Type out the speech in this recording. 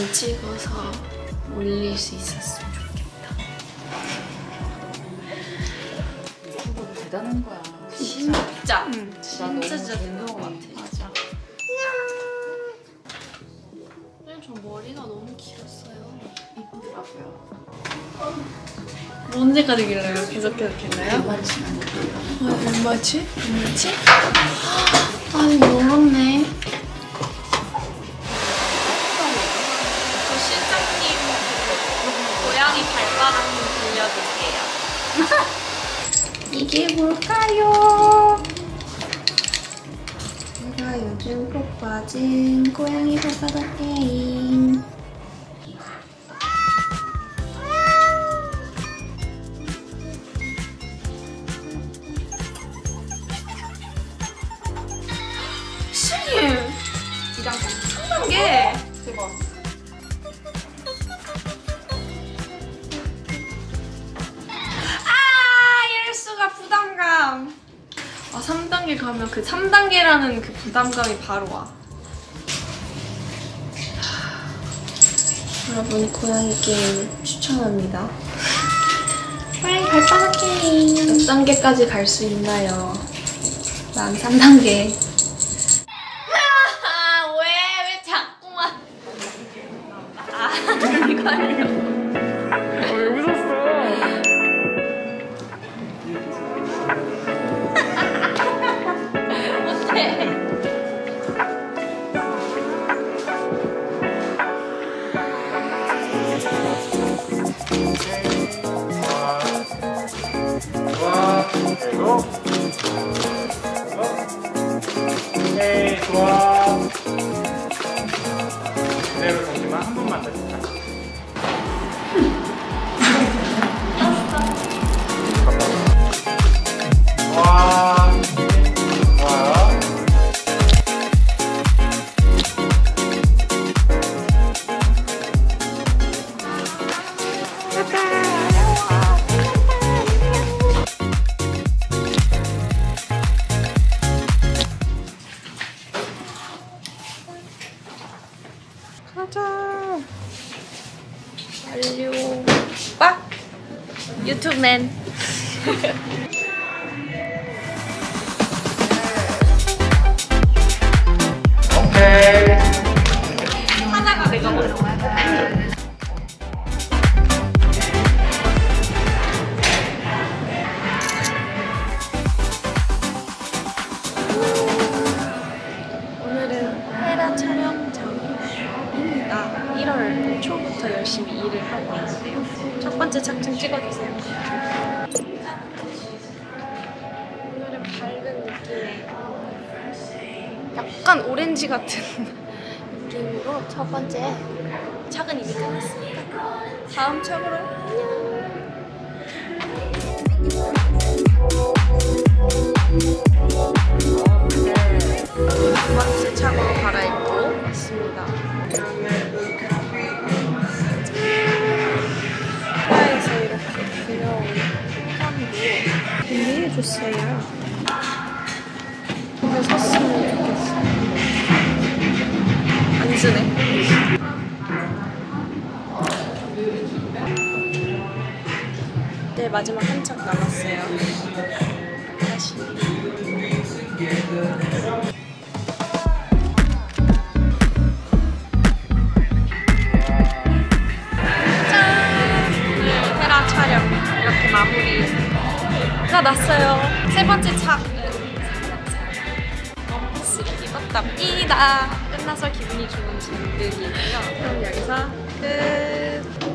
잘 찍어서 올릴 수 있었으면 좋겠다. 유튜버도 대단한 거야. 진짜. 진짜 대단한 것 같아. 맞아. 저 머리가 너무 길었어요. 이쁘더라고요. 언제까지 길러요? 계속 길러요? 얼마지만 해도 얼마지? 아니 멀었네. 저 실장님 고양이 발바닥 좀 빌려줄게요. 이게 뭘까요? 제가 요즘 푹 빠진 고양이 발바닥 게임. 신님! 3단계! 대박. 이럴 수가 부담감. 3단계 가면 그 3단계라는 그 부담감이 바로 와. 여러분 고양이 게임 추천합니다. 고양이 발바닥 게임. 몇 단계까지 갈 수 있나요? 난 3단계. 왜 자꾸만. 이걸로. 왜 웃었어? 어때? 좋아. 그리고 오케이, 좋아. 그대로 잠시만 한 번만 더 해줄까? 좋아. 좋아요. 가자. 완료. 빡. 유튜브맨. 오케이. 하나가 내가 먹어. 오늘은 헤라 촬영장입니다. 1월 초부터 열심히 일을 하고 있는데요. 첫 번째 착장 찍어주세요. 오늘은 밝은 느낌의 약간 오렌지 같은 느낌으로 첫 번째 착은 이미 끝났습니다. 다음 착으로 안녕. 두 번째 착으로 갈아입고 있습니다. 바다에서 이렇게 귀여운 편도 준비해줬어요. 근데 섰으면 좋겠어. 안 쓰네. 네, 마지막 한 착 남았어요. 다시. 헤라 촬영 이렇게 마무리가 났어요. 세 번째 착은 원피스를 입었답니다. 끝나서 기분이 좋은 진득이고요. 그럼 여기서 끝.